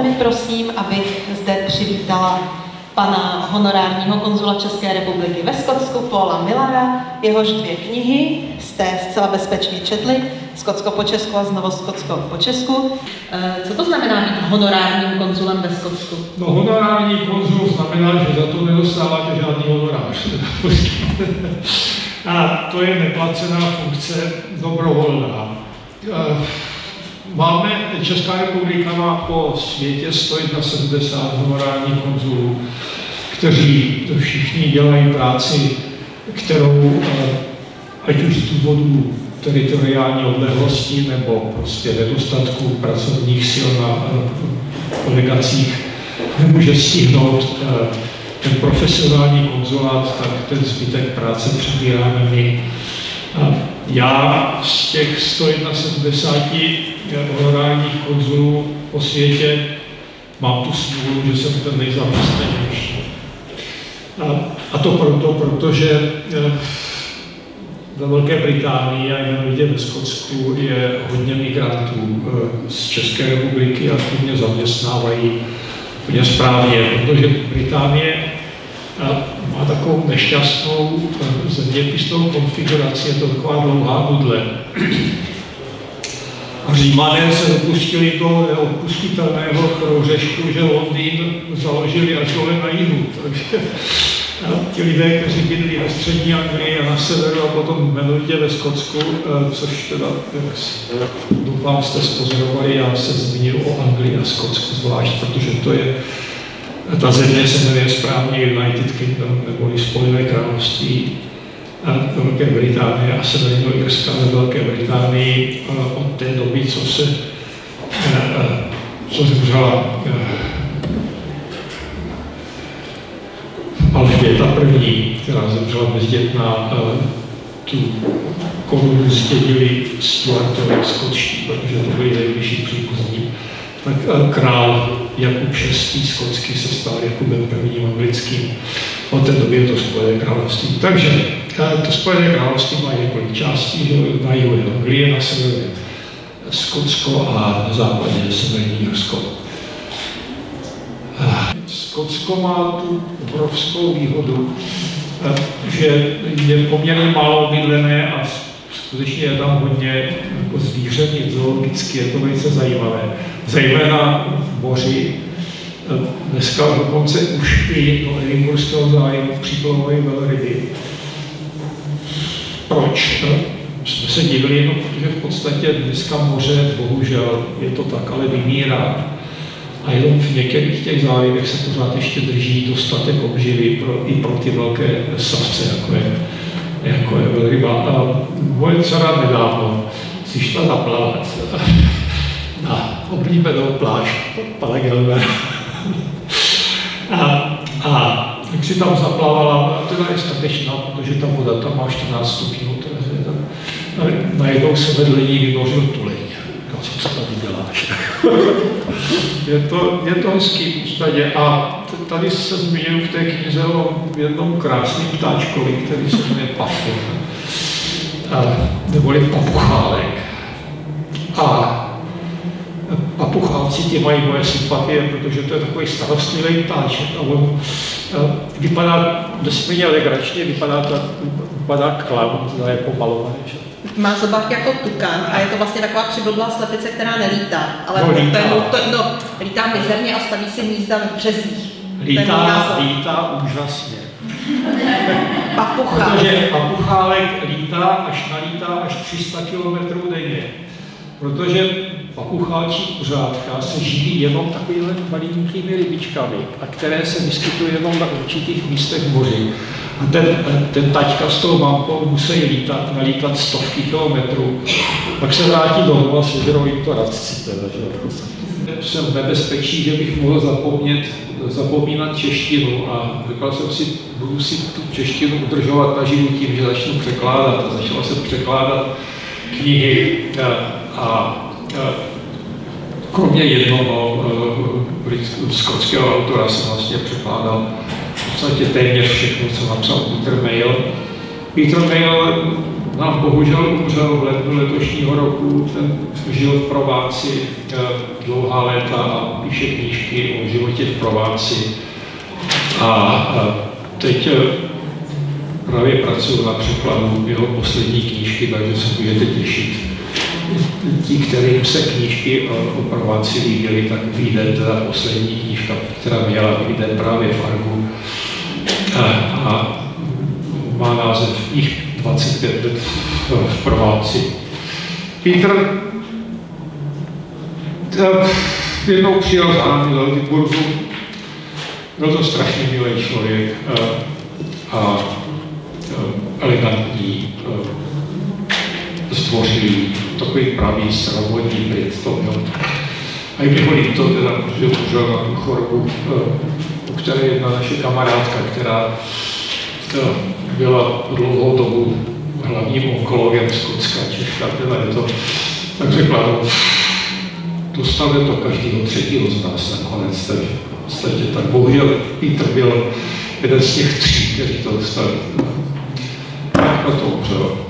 prosím, abych zde přivítala pana honorárního konzula České republiky ve Skotsku, Paula Millara, jehož 2 knihy jste zcela bezpečně četli, Skotsko po česku a znovu Skotsko po česku. Co to znamená být honorárním konzulem ve Skotsku? No, honorární konzul znamená, že za to nedostáváte žádný honorář. A to je neplacená funkce, dobrovolná. Česká republika má po světě 171 honorárních konzulů, kteří všichni dělají práci, kterou, ať už z důvodu teritoriální odlehlosti nebo prostě nedostatku pracovních sil na delegacích, nemůže stihnout ten profesionální konzulát, tak ten zbytek práce přebíráme my. Já z těch 171 honorárních konzulů po světě mám tu smůlu, že jsem ten nejzaměstnanější. A to proto, protože ve Velké Británii a jmenovitě ve Skotsku je hodně migrantů z České republiky a ty mě zaměstnávají úplně správně, protože Británie má takovou nešťastnou zeměpisnou konfiguraci, je to taková dlouhá nudle. A Římané se dopustili do neodpustitelného chrouřešku, že Londýn založili až dole na jihu. Takže ti lidé, kteří bydlí ve střední Anglii a na severu a potom jmenovitě ve Skotsku, což teda, jak doufám, jste spozorovali, já se zmínil o Anglii a Skotsku zvlášť, protože to je, ta země se jmenuje správně United Kingdom, neboli Spojené království Velké Británie a Severního Irska ve Velké Británii od té doby, co zemřela Alžběta I., která zemřela bezdětná, tu korunu zdědili Stuartovi skotští, protože to byli nejbližší příbuzní. Tak král Jakub VI. Skotský se stal Jakubem I. anglickým. Od té doby je to Spojené království. Takže to Spojené království má několik částí, že na jihu je Anglie, na severu je Skotsko a na západě je Severní Irsko. Skotsko má tu obrovskou výhodu, že je poměrně málo bydlené a skutečně je tam hodně jako zvíření, zoologicky je to velice zajímavé. Zejména v moři. Dneska dokonce už i do Edinburghského zájmu připlouvají velryby. Proč? Jsme se divili, no, protože v podstatě dneska moře, bohužel, je to tak, ale vymírá. A jenom v některých těch zálivech se pořád ještě drží dostatek obživy i pro ty velké savce, jako je velryba. A moje dcera nedávno si šla zaplavat na oblíbenou pláž pana Gelbera. A jak si tam zaplavala, teda je statečná, protože ta voda tam má 14 stupňů, najednou se vedle ní vynořil tuleň. Co tady děláš? je to hezký v podstatě. A tady se zmínil v té knize o jednom krásném ptáčkovi, který se jmenuje Pafon, neboli papuchálek. A papuchálci ti mají moje sympatie, protože to je takový starostlivý ptáček a on vypadá nesmírně legračně, vypadá klaun, jako malovaný. Má zobák jako tukan a je to vlastně taková přiblblá slepice, která nelítá, ale lítá mizerně a staví si hnízda v březích. Lítá úžasně. Papuchálek. Protože papuchálek nalítá až 300 km denně. Protože papuchálčí kuřátka se živí jenom takovými malinkými rybičkami, a které se vyskytují jenom na určitých místech v moři. A ten taťka s tou mamkou musí nalítat stovky kilometrů, pak se vrátí domů a sežerou jim to radci. Jsem v nebezpečí, že bych mohl zapomínat češtinu a říkal jsem si, budu si tu češtinu udržovat naživu tím, že začnu překládat. A začal jsem překládat knihy a kromě jednoho skotského autora jsem vlastně překládal v podstatě téměř všechno, co napsal Peter Mayle. Peter Mayle nám bohužel umřel v lednu letošního roku, ten žil v Prováci dlouhá léta a píše knížky o životě v Prováci. A teď právě pracuji na překladu jeho poslední knížky, takže se můžete těšit. Ti, kterým se knížky o Prováci líbily, tak vyjde teda poslední knížka, která měla vyjde právě v Argu. A má název Jich 25 let v Prováci. Petr jednou přijel za námi do Lütburgu. Byl to strašně milý člověk a elegantní, zdvořilý, takový pravý staromodní Brit to měl. A i mi ho líto teda, protože umřel na tu chorobu, u které jedna naše kamarádka, která byla dlouhou dobu hlavním onkologem Skotska, Češka, teda je to, tak řekla, dostane to každého třetího z nás nakonec, takže v podstatě tak bohužel Petr byl jeden z těch 3, kteří to dostali. Tak to umřel.